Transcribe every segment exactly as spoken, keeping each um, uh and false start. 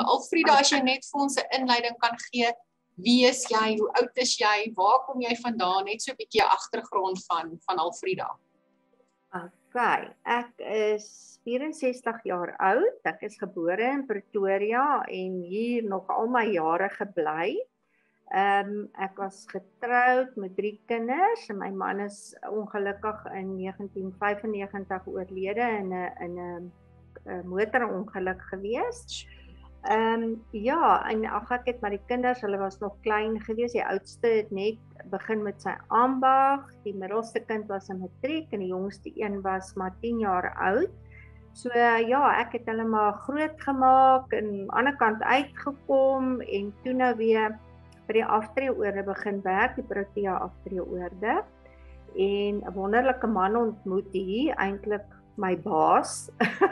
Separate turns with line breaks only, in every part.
Alfrieda, as jy net vir ons 'n inleiding kan gee, wie is jy, hoe oud is jy, waar kom jy vandaan, net so 'n bietjie 'n agtergrond van, van Alfrieda.
Ok, ek is vierensestig jaar oud, ek is gebore in Pretoria en hier nog al my jare gebly. Um, ek was getroud met drie kinders en my man is ongelukkig in negentien vyfennegentig oorlede in 'n in 'n motorongeluk gewees. Um, ja, en ag ek het maar die kinders, hulle was nog klein gewees. Die oudste het net begin met sy ambag, die middelste kind was in matriek en die jongste een was maar tien jaar oud. So ja, ek het hulle maar groot gemaak en aan die ander kant uitgekom en toe nou weer by die aftreeoorde begin werk, die Protea aftreeoorde. En 'n wonderlike man ontmoet hier, eintlik my baas.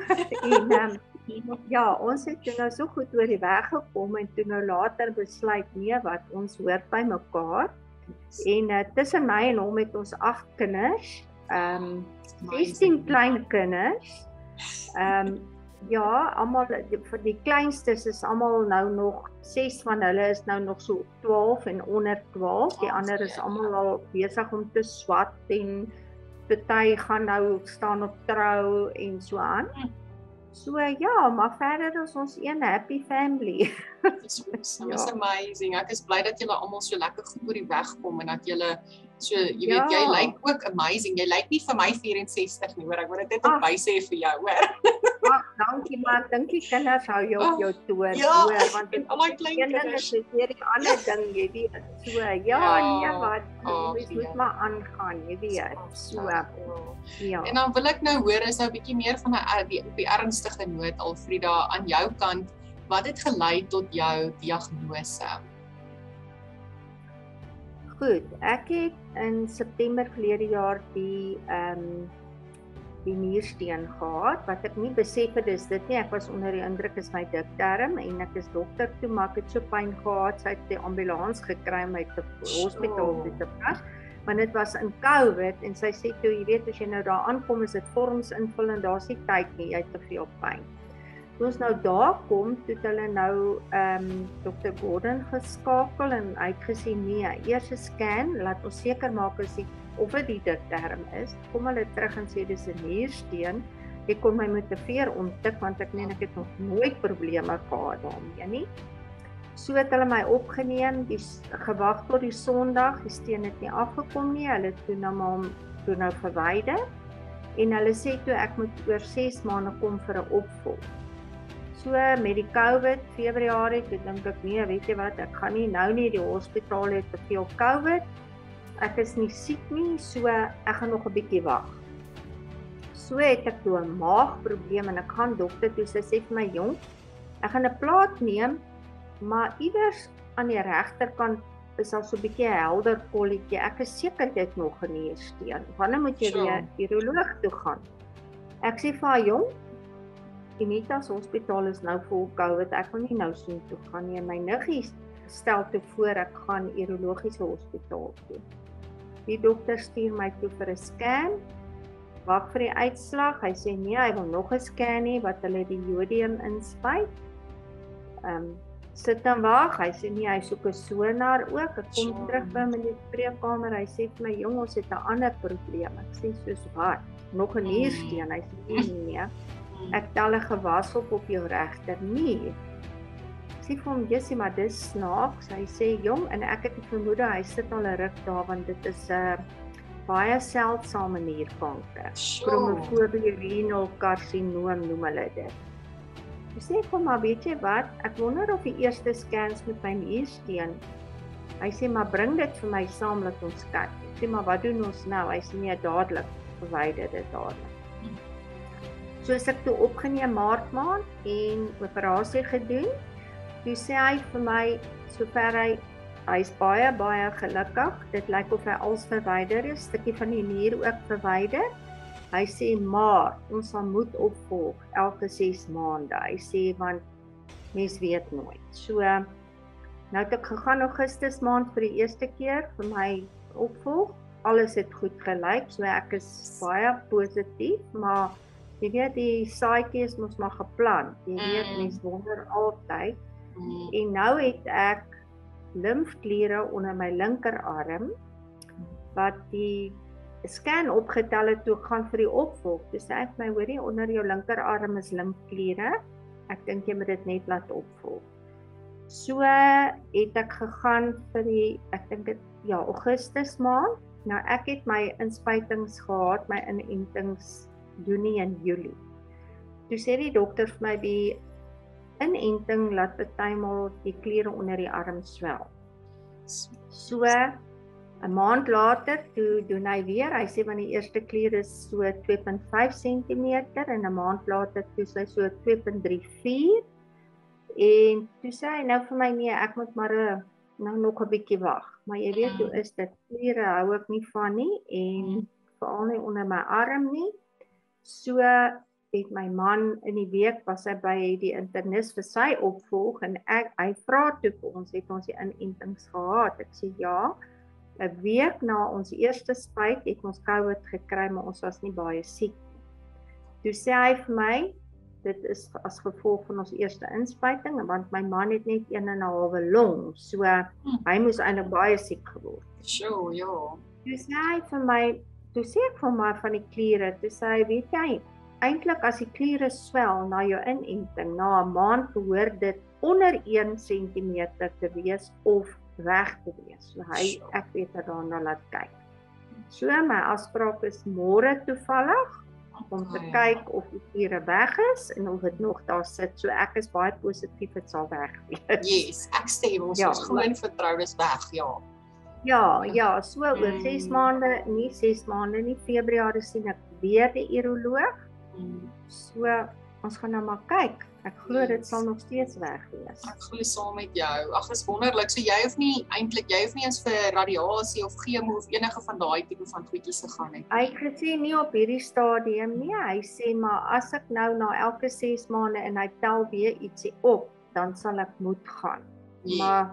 en um, ja, ons het toe nou so goed oor die weg gekom en toe nou later besluit, nee wat, ons hoort by mekaar. En uh, tussen my en hom het ons agt kinders, um, sestien klein kinders. Um, ja, almal vir die kleinstes is almal nou nog, ses van hulle is nou nog so twaalf en onder twaalf, die ander is almal al besig om te swat en party gaan nou staan op trou en so aan. So ja, maar verder is ons een happy family.
Dis awesome, ja. Amazing. Ek is bly dat julle almal so lekker goed oor die weg kom en dat julle so, jy weet, ja. Jy lyk ook amazing. Jy lyk nie vir my vierensestig nie, hoor. Ek wil dit net op bysê vir jou, hoor.
Ag, dankie man. Dink die kinders hou jou op jou toer,
ja,
hoor, want
dit al my klein kinders
is weer die ander ding, jy weet. So ja, ja. nee wat, oh, mens moet maar aangaan, jy weet. So. Ja.
En dan wil ek nou hoor is nou 'n bietjie meer van 'n die op die ernstige noot, Alfrieda, aan jou kant. Wat het gelei tot jou diagnose?
Goed, ek het in September verlede jaar die ehm um, die niersteen gehad, wat ek nie besef het is dit nie. Ek was onder die indruk is my dikdarm en ek is dokter toe, maar ek het so pyn gehad, sy het die ambulans gekry om my te hospitaal toe te pas. Want dit was in COVID en sy sê toe, jy weet as jy nou daar aankom is dit vorms invul en daar's nie tyd nie, jy het te veel pyn. Toe ons nou daar kom, toe het hulle nou um, dokter Gordon geskakel en hy het gesê nee, eers 'n scan, laat ons seker maak as die, of dit die dikdarm is. Kom hulle terug en sê dis 'n niersteen. Ek kon my motiveer om tik want ek meen ek het nog nooit probleme gehad daarmee nie. So het hulle my opgeneem, die gewag tot die Sondag, die steen het nie afgekom nie, hulle het toe nou maar toe nou verwyder en hulle sê toe ek moet oor ses maande kom vir 'n opvolg. So met die COVID, Februarie, toe dink ek nee, weet jy wat, ek gaan nie nou nie, die hospitaal het te veel COVID, ek is nie siek nie, so ek gaan nog 'n bietjie wag. So het ek toe 'n maagprobleem en ek gaan dokter toe, sy sê vir my jong, ek gaan 'n plaat neem, maar iewers aan die regterkant is daar so 'n bietjie 'n helder kolletjie. Ek is seker dit nog 'n niersteen. Wanneer moet jy weer uroloog toe gaan? Ek sê vir haar jong, Unitas hospitaal is nou vol COVID. Ek wil nie nou soheen toe gaan nie. My niggie stel toe voor ek gaan urologiese hospitaal toe. Die dokter stuur my toe vir 'n scan. Wag vir die uitslag. Hy sê nee, hy wil nog 'n scan hê wat hulle die jodium inspuit. Ehm um, sit en wag, hy sê nie, hy soek 'n sonar ook, ek kom sure. terug by hom in die spreekkamer, hy sê vir my, jong, ons het 'n ander probleem, ek sê soos wat, nog 'n niersteen, hy sê nie, nee, ek tel 'n gewas op op jou regter nier. Ek sê vir hom, Jessie, maar dis snaaks, hy sê, jong, en ek het die vermoede, hy sit al 'n ruk daar, want dit is 'n uh, baie seldsame nierkanker,
sure.
Chromophobe renal carcinoom noem hulle dit. Ek sê vir maar, weet jy wat, ek wonder of die eerste scans met my niersteen. Hy sê, maar bring dit vir my saam, laat ons kyk. Ek sê, maar wat doen ons nou? Hy sê, nee, dadelik, verwyder dit dadelik. So is ek toe opgeneem maart maand en operasie gedoen. Toe sê hy vir my, sover hy, hy is baie, baie gelukkig. Dit lyk of hy als verwyder is, stukkie van die nier ook verwyder. Hy sê, maar, ons sal moet opvolg, elke ses maande. Hy sê, want, mens weet nooit. So, nou het ek gegaan Augustus maand vir die eerste keer, vir my opvolg. Alles het goed gelyk, so ek is baie positief, maar jy weet die saadjie is mos maar geplant. Jy weet
Mm.
mens wonder altyd.
Mm.
En nou het ek limfkliere onder my linkerarm wat die scan opgetel het toe ek gaan vir die opvolg. Toe sê ek my, hoorie, onder jou linkerarm is limfkliere. Ek dink jy moet dit net laat opvolg. So het ek gegaan vir die, ek dink dit, ja, Augustus maand. Nou ek het my inspuitings gehad, my inentings Junie en Julie. Toe sê die dokter vir my, die inenting laat partymal die kliere onder die arm swel. So, 'n maand later, toe doen hy weer, hy sê van die eerste klier is so twee komma vyf sentimeter en 'n maand later toe sy so twee komma drie vier en toe sê hy nou vir my, nee, ek moet maar uh, nou nog 'n bietjie wag. Maar jy weet hoe is dit, kliere hou ek nie van nie en veral nie onder my arm nie. So het my man in die week was hy by die internis vir sy opvolg en ek, hy vra toe vir ons, het ons die inentings gehad. Ek sê ja, 'n week na ons eerste spuit het ons COVID gekry, maar ons was nie baie siek nie. Toe sê hy vir my, dit is as gevolg van ons eerste inspuiting, want my man het net een en 'n halwe long, so hmm. hy moes eintlik baie siek geword.
Sure, ja.
Toe sê hy vir my, toe sê ek vir my van die kliere, toe sê hy, weet jy, eintlik as die kliere swel na jou inenting, na 'n maand behoort dit onder een sentimeter te wees of weg te wees. So hy, ek weet dat daarna laat kyk. So my afspraak is môre toevallig om te kyk of die kliere weg is en of dit nog daar sit. So ek is baie positief dit sal weg wees.
Yes, ek stem ons ja, ons gewoon vertrou dis weg, ja.
Ja, ja, so oor
Mm.
ses maande, nie ses maande nie, Februarie sien ek weer die uroloog.
Mm.
So ons gaan nou maar kyk. Ek glo dit sal nog steeds weg wees.
Ek glo saam met jou. Ag, is wonderlik. So jy hoef nie eintlik jy hoef nie eens vir radiasie of chemo of enige van daai tipe van goedjies te gaan nie.
Hy het gesê nie op hierdie stadium nie. Hy sê maar as ek nou na elke ses maande en hy tel weer ietsie op, dan sal ek moet gaan.
Yes.
Maar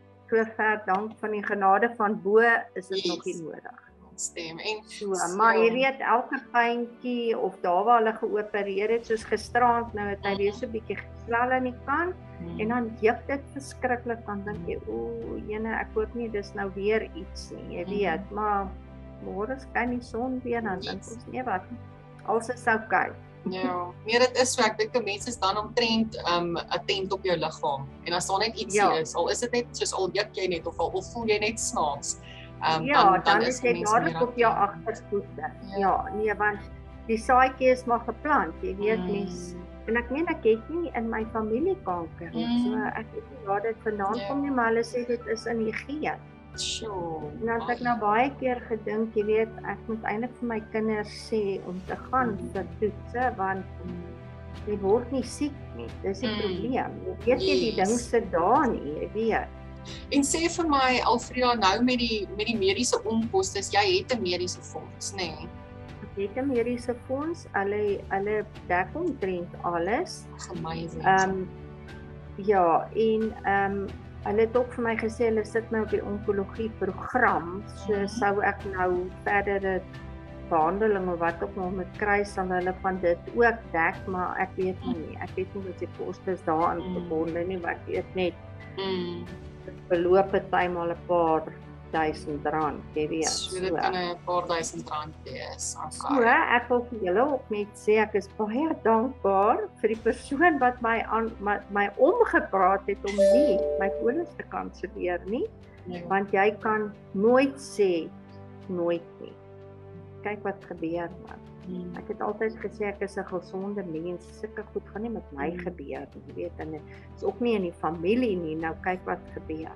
sover dank van die genade van bo is dit
Yes.
nog nie nodig.
Stem. En
So, maar jy weet elke pynkie of daar waar hulle geopereer het, soos gisterand nou het hy weer so 'n bietjie geswel aan die kant
Mm.
en dan juk dit verskriklik, dan dink jy, o, jene, ek hoop nie dis nou weer iets nie, jy weet, maar môre skyn die son weer, dan dink ons nee wat, alles is oukei.
Ja, nee, dit is so, ek dink mense is dan omtrent um, attent op jou liggaam en as daar net iets
Ja.
is, al is dit net soos al juk jy net of al of voel jy net snaaks. Um,
Ja,
dan,
dan,
dan
is jy dadelik op jou agtervoete. Ja, nee, want die saadjie is maar geplant, jy weet,
Mm.
mens, en ek meen ek het nie in my familie kanker nie,
Mm.
so ek weet nie waar dit vandaan
Ja.
kom nie, maar hulle sê dit is in die geen.
Sure.
En as ek nou baie keer gedink, jy weet, ek moet eintlik vir my kinders sê om te gaan
Mm.
vir toetse, want jy word nie siek nie, dis die
Mm.
probleem. Jy weet nie die
Yes.
ding sit daar nie, jy weet.
En sê vir my Alfrieda, nou met die met die mediese onkoste, jy het 'n mediese fonds, nê? Nee?
Ek het 'n mediese fonds, hulle hulle dek omtrent alles.
Amazing.
Ehm um, ja, en ehm um, hulle het ook vir my gesê hulle sit my op die onkologie program, so
Mhm.
sou ek nou verdere behandeling of wat ook al moet kry, sal hulle van dit ook dek, maar ek weet nou nie, ek weet nie wat die kostes daaraan
Mm.
verbonde nie, maar ek weet net
Mm.
dit beloop partymal 'n paar duisend rand, jy weet.
So dit kan 'n paar duisend rand wees.
So,
Okay.
ek wil vir julle ook net sê, ek is baie dankbaar vir die persoon wat my aan my, my omgepraat het om nie my polis te kanselleer nie,
Ja.
want jy kan nooit sê nooit nie. Kyk wat gebeur man.
Mm.
Ek het altyd gesê ek is 'n gesonde mens, sulke goed gaan nie met my
Mm.
gebeur nie, jy weet, en dit is ook nie in die familie nie. Nou kyk wat gebeur.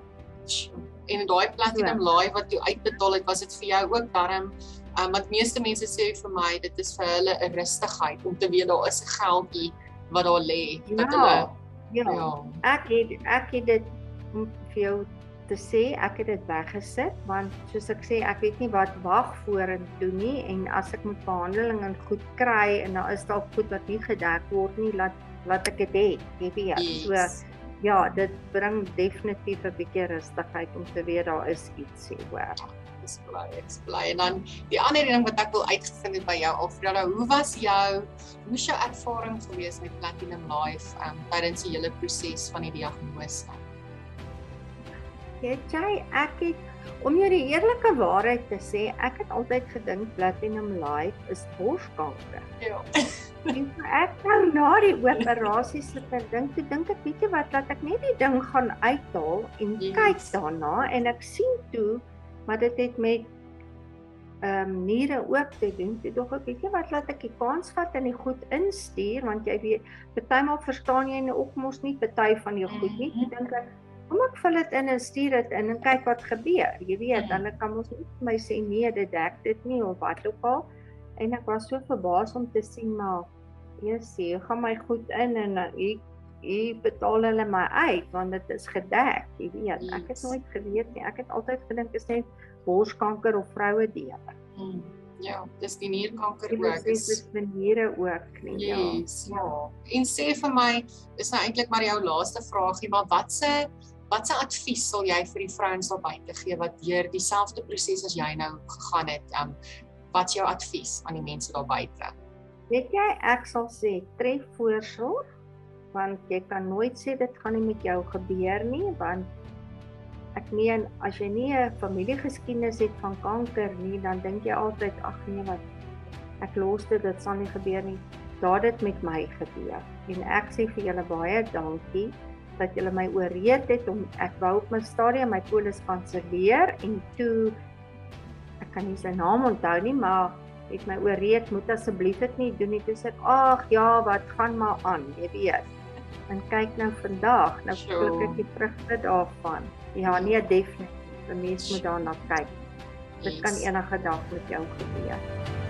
En daai platinum live wat jy uitbetaal het, was dit vir jou ook darm? Um, want meeste mense sê vir my, dit is vir hulle 'n rustigheid om te weet daar is 'n geldjie wat daar lê. Dat
Ja,
hulle
ja.
ja.
Ek het ek het dit om vir jou te sê, ek het dit weggesit, want soos ek sê, ek weet nie wat wag vorentoe nie, en as ek moet behandeling en goed kry en daar is dalk goed wat nie gedek word nie, laat laat ek dit hê, jy weet.
Yes.
So ja, dit bring definitief 'n bietjie rustigheid om te weet daar is iets hier hoor.
is bly, ek is bly. En dan die ander ding wat ek wil uitgevind het by jou, Alfrieda, hoe was jou, hoe is jou ervaring gewees met Platinum Life um, tydens die hele proses van die diagnose?
Weet jy, ek het, om jou die eerlike waarheid te sê, ek het altyd gedink Platinum Life is borskanker.
Ja.
En ek nou na die operasie sit en dink, toe dink ek, weet jy wat, laat ek net die ding gaan uithaal en yes. kyk daarna, en ek sien toe, maar dit het met um, niere ook te doen, toe dog ek, weet jy wat, laat ek die kans vat en die goed instuur, want jy weet, partymal verstaan jy nou ook mos nie party van jou goed nie, toe dink ek, kom ek vul dit in en stuur dit in en kyk wat gebeur, jy weet, en ek kan mos nie vir my sê, nee, dit dek dit nie, of wat ook al, en ek was so verbaas om te sien, maar, jy sê, gaan my goed in, en ek, ek betaal hulle my uit, want dit is gedek, jy weet, yes. Ek het nooit geweet nie, ek het altyd gedink, is net borskanker of vrouwedele.
Hmm. Ja, dis die nierkanker
ook. Dis is die niere ook nie,
yes,
ja.
ja. En sê vir my, dis nou eintlik maar jou laaste vraagie, maar wat se Wat se advies sal jy vir die vrouens daar buite gee wat deur dieselfde proses as jy nou gegaan het? Um, wat is jou advies aan die mense daar buite?
Weet jy, ek sal sê, tref voorsorg, want jy kan nooit sê dit gaan nie met jou gebeur nie, want ek meen, as jy nie 'n familiegeskiedenis het van kanker nie, dan dink jy altyd, ag nee wat, ek los dit, dit sal nie gebeur nie. Daar dit met my gebeur. En ek sê vir julle baie dankie, dat julle my ooreed het, om, ek wou op my stadium my polis kanselleer, en toe, ek kan nie sy naam onthou nie, maar het my ooreed, moet asseblief dit nie doen nie, toe sê ek, ag ja, wat gaan maar aan, jy weet, en kyk nou vandag, nou pluk ek die vrugte daarvan, ja nee, definitief, die mens moet daarna kyk, dit kan enige dag met jou gebeur.